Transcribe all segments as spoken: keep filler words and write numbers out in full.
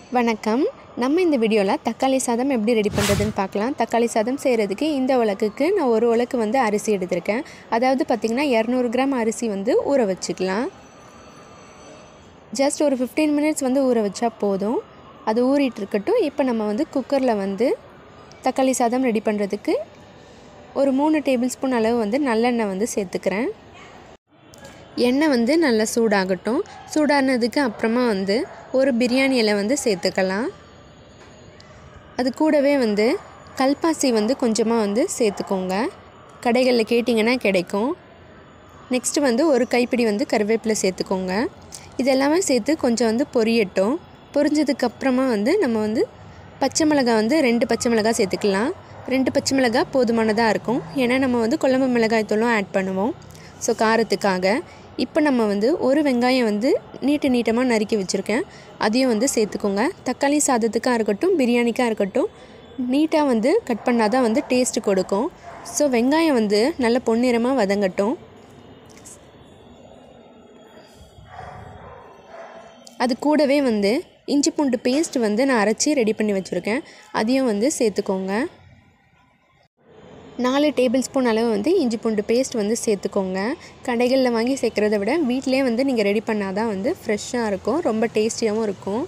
வணக்கம். நம்ம இந்த வீடியோவில் தக்காளி சாதம் எப்படி ரெடி பண்ணுறதுன்னு பார்க்கலாம். தக்காளி சாதம் செய்கிறதுக்கு இந்த உலக்குக்கு நான் ஒரு உலக்கு வந்து அரிசி எடுத்திருக்கேன். அதாவது பார்த்திங்கன்னா இரநூறு கிராம் அரிசி வந்து ஊற வச்சுக்கலாம். ஜஸ்ட் ஒரு ஃபிஃப்டீன் மினிட்ஸ் வந்து ஊற வச்சா போதும். அது ஊறிட்டு இருக்கட்டும். இப்போ நம்ம வந்து குக்கரில் வந்து தக்காளி சாதம் ரெடி பண்ணுறதுக்கு ஒரு மூணு டேபிள் ஸ்பூன் அளவு வந்து நல்லெண்ணெய் வந்து சேர்த்துக்கிறேன். எண்ணெய் வந்து நல்லா சூடாகட்டும். சூடானதுக்கு அப்புறமா வந்து ஒரு பிரியாணி இலை வந்து சேர்த்துக்கலாம். அது கூடவே வந்து கல்பாசி வந்து கொஞ்சமாக வந்து சேர்த்துக்கோங்க. கடைகளில் கேட்டிங்கன்னா கிடைக்கும். நெக்ஸ்ட்டு வந்து ஒரு கைப்பிடி வந்து கருவேப்பிலை சேர்த்துக்கோங்க. இதெல்லாமே சேர்த்து கொஞ்சம் வந்து பொரியட்டும். பொரிஞ்சதுக்கப்புறமா வந்து நம்ம வந்து பச்சை மிளகாய் வந்து ரெண்டு பச்சை மிளகாய் சேர்த்துக்கலாம். ரெண்டு பச்சை மிளகாய் போதுமானதாக இருக்கும். ஏன்னா நம்ம வந்து குழம்பு மிளகாய் தூளும் ஆட் பண்ணுவோம். ஸோ காரத்துக்காக இப்போ நம்ம வந்து ஒரு வெங்காயம் வந்து நீட்டு நீட்டமாக நறுக்கி வச்சுருக்கேன். அதையும் வந்து சேர்த்துக்கோங்க. தக்காளி சாதத்துக்காக இருக்கட்டும், பிரியாணிக்காக இருக்கட்டும், நீட்டாக வந்து கட் பண்ணால் தான் வந்து டேஸ்ட்டு கொடுக்கும். ஸோ வெங்காயம் வந்து நல்ல பொன்னிறமாக வதங்கட்டும். அது கூடவே வந்து இஞ்சி பூண்டு பேஸ்ட் வந்து நான் அரைச்சி ரெடி பண்ணி வச்சுருக்கேன். அதையும் வந்து சேர்த்துக்கோங்க. நாலு டேபிள் ஸ்பூன் அளவு வந்து இஞ்சி பூண்டு பேஸ்ட் வந்து சேர்த்துக்கோங்க. கடைகளில் வாங்கி சேர்க்குறத விட வீட்டிலே வந்து நீங்கள் ரெடி பண்ணால் தான் வந்து ஃப்ரெஷ்ஷாக இருக்கும், ரொம்ப டேஸ்டியாகவும் இருக்கும்.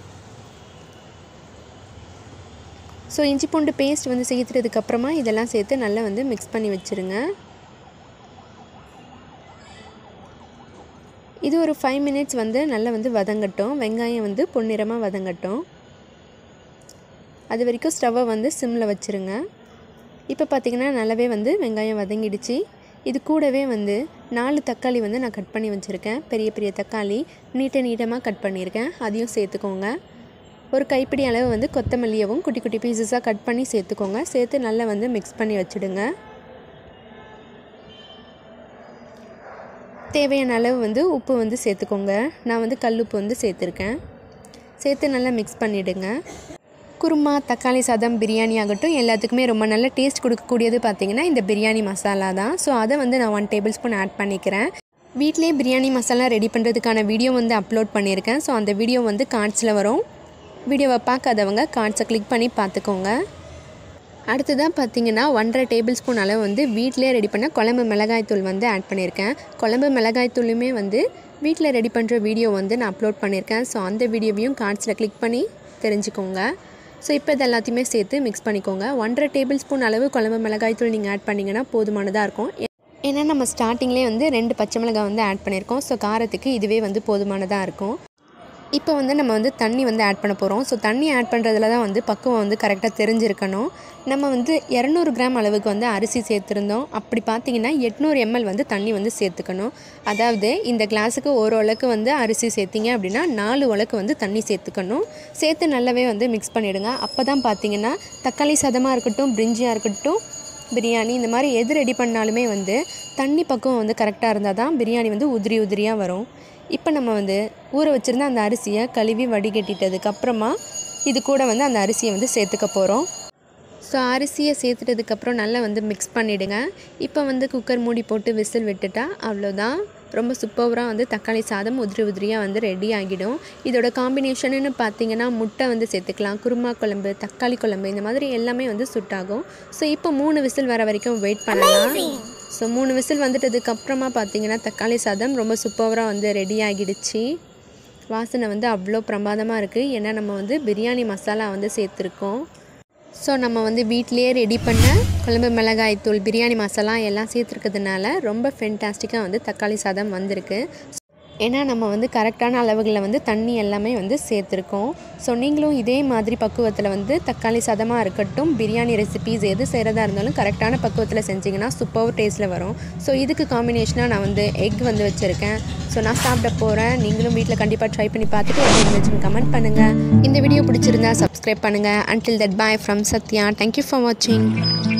ஸோ இஞ்சி பூண்டு பேஸ்ட் வந்து சேர்த்துறதுக்கப்புறமா இதெல்லாம் சேர்த்து நல்லா வந்து மிக்ஸ் பண்ணி வச்சுருங்க. இது ஒரு ஃபைவ் மினிட்ஸ் வந்து நல்லா வந்து வதங்கட்டும். வெங்காயம் வந்து பொன்னிறமாக வதங்கட்டும். அது வரைக்கும் ஸ்டவ்வை வந்து சிம்மில் வச்சுருங்க. இப்போ பார்த்திங்கன்னா நல்லாவே வந்து வெங்காயம் வதங்கிடுச்சு. இது கூடவே வந்து நாலு தக்காளி வந்து நான் கட் பண்ணி வச்சுருக்கேன். பெரிய பெரிய தக்காளி நீட்ட நீட்டமாக கட் பண்ணியிருக்கேன். அதையும் சேர்த்துக்கோங்க. ஒரு கைப்பிடி அளவு வந்து கொத்தமல்லியவும் குட்டி குட்டி பீசஸாக கட் பண்ணி சேர்த்துக்கோங்க. சேர்த்து நல்லா வந்து மிக்ஸ் பண்ணி வச்சுடுங்க. தேவையான அளவு வந்து உப்பு வந்து சேர்த்துக்கோங்க. நான் வந்து கல் உப்பு வந்து சேர்த்துருக்கேன். சேர்த்து நல்லா மிக்ஸ் பண்ணிவிடுங்க. குருமா, தக்காளி சாதம், பிரியாணி ஆகட்டும், எல்லாத்துக்குமே ரொம்ப நல்ல டேஸ்ட் கொடுக்கக்கூடியது பார்த்திங்கன்னா இந்த பிரியாணி மசாலா தான். ஸோ அதை வந்து நான் ஒன் டேபிள் ஸ்பூன் ஆட் பண்ணிக்கிறேன். வீட்டிலே பிரியாணி மசாலா ரெடி பண்ணுறதுக்கான வீடியோ வந்து அப்லோட் பண்ணியிருக்கேன். ஸோ அந்த வீடியோ வந்து கார்ட்ஸில் வரும். வீடியோவை பார்க்காதவங்க கார்ட்ஸை கிளிக் பண்ணி பார்த்துக்கோங்க. அடுத்ததாக பார்த்திங்கன்னா ஒன்றரை டேபிள் ஸ்பூன் அளவு வந்து வீட்டிலே ரெடி பண்ண குழம்பு மிளகாய்த்தூள் வந்து ஆட் பண்ணியிருக்கேன். குழம்பு மிளகாய்த்தூளுமே வந்து வீட்டில் ரெடி பண்ணுற வீடியோ வந்து நான் அப்லோட் பண்ணியிருக்கேன். ஸோ அந்த வீடியோவையும் கார்ட்ஸில் கிளிக் பண்ணி தெரிஞ்சுக்கோங்க. ஸோ இப்போ இது எல்லாத்தையுமே சேர்த்து மிக்ஸ் பண்ணிக்கோங்க. ஒன்றரை டேபிள் ஸ்பூன் அளவு குழம்பு மிளகாய்த்தூள் நீங்கள் ஆட் பண்ணிங்கன்னா போதுமானதாக இருக்கும். ஏன்னா நம்ம ஸ்டார்டிங்லேயே வந்து ரெண்டு பச்சை மிளகாய் வந்து ஆட் பண்ணியிருக்கோம். ஸோ காரத்துக்கு இதுவே வந்து போதுமானதாக இருக்கும். இப்போ வந்து நம்ம வந்து தண்ணி வந்து ஆட் பண்ண போகிறோம். ஸோ தண்ணி ஆட் பண்ணுறதுல தான் வந்து பக்குவம் வந்து கரெக்டாக தெரிஞ்சிருக்கணும். நம்ம வந்து இரநூறு கிராம் அளவுக்கு வந்து அரிசி சேர்த்துருந்தோம். அப்படி பார்த்திங்கன்னா எட்நூறு எம்எல் வந்து தண்ணி வந்து சேர்த்துக்கணும். அதாவது இந்த கிளாஸுக்கு ஒரு உலக்கு வந்து அரிசி சேர்த்திங்க அப்படின்னா நாலு உலக்கு வந்து தண்ணி சேர்த்துக்கணும். சேர்த்து நல்லாவே வந்து மிக்ஸ் பண்ணிவிடுங்க. அப்போ தான் பார்த்திங்கன்னா தக்காளி சாதமாக இருக்கட்டும், பிரிஞ்சியாக இருக்கட்டும், பிரியாணி இந்த மாதிரி எது ரெடி பண்ணாலுமே வந்து தண்ணி பக்குவம் வந்து கரெக்டாக இருந்தால் தான் பிரியாணி வந்து உதிரி உதிரியாக வரும். இப்போ நம்ம வந்து ஊற வச்சுருந்த அந்த அரிசியை கழுவி வடிகட்டிட்டதுக்கப்புறமா இது கூட வந்து அந்த அரிசியை வந்து சேர்த்துக்க போகிறோம். ஸோ அரிசியை சேர்த்துட்டதுக்கப்புறம் நல்லா வந்து மிக்ஸ் பண்ணிவிடுங்க. இப்போ வந்து குக்கர் மூடி போட்டு விசில் விட்டுட்டா அவ்வளோதான். ரொம்ப சூப்பராக வந்து தக்காளி சாதம் உதிரி உதிரியாக வந்து ரெடி ஆகிடும். இதோட காம்பினேஷன்னு பார்த்திங்கன்னா முட்டை வந்து சேர்த்துக்கலாம், குருமா குழம்பு, தக்காளி குழம்பு, இந்த மாதிரி எல்லாமே வந்து சுட்டாகும். ஸோ இப்போ மூணு விசில் வர வரைக்கும் வெயிட் பண்ணலாம். ஸோ மூணு விசில் வந்துட்டதுக்கப்புறமா பார்த்திங்கன்னா தக்காளி சாதம் ரொம்ப சூப்பராக வந்து ரெடி ஆகிடுச்சு. வாசனை வந்து அவ்வளோ பிரமாதமாக இருக்குது. ஏன்னா நம்ம வந்து பிரியாணி மசாலா வந்து சேர்த்துருக்கோம். ஸோ நம்ம வந்து வீட்டிலேயே ரெடி பண்ண குழம்பு மிளகாய் தூள், பிரியாணி மசாலா எல்லாம் சேர்த்துருக்கிறதுனால ரொம்ப ஃபென்டாஸ்டிக்காக வந்து தக்காளி சாதம் வந்திருக்கு. ஏன்னா நம்ம வந்து கரெக்டான அளவுகளில் வந்து தண்ணி எல்லாமே வந்து சேர்த்துருக்கோம். ஸோ நீங்களும் இதே மாதிரி பக்குவத்தில் வந்து தக்காளி சாதமாக இருக்கட்டும், பிரியாணி ரெசிபீஸ் எது செய்கிறதா இருந்தாலும் கரெக்டான பக்குவத்தில் செஞ்சிங்கன்னா சூப்பர் டேஸ்ட்டில் வரும். ஸோ இதுக்கு காம்பினேஷனாக நான் வந்து எக் வந்து வச்சுருக்கேன். ஸோ நான் சாப்பிட போகிறேன். நீங்களும் வீட்டில் கண்டிப்பாக ட்ரை பண்ணி பார்த்துட்டு எப்படி இருந்துச்சுன்னு கமெண்ட் பண்ணுங்கள். இந்த வீடியோ பிடிச்சிருந்தா சப்ஸ்கிரைப் பண்ணுங்கள். Until that bye from Sathya. Thank you for வாட்சிங்.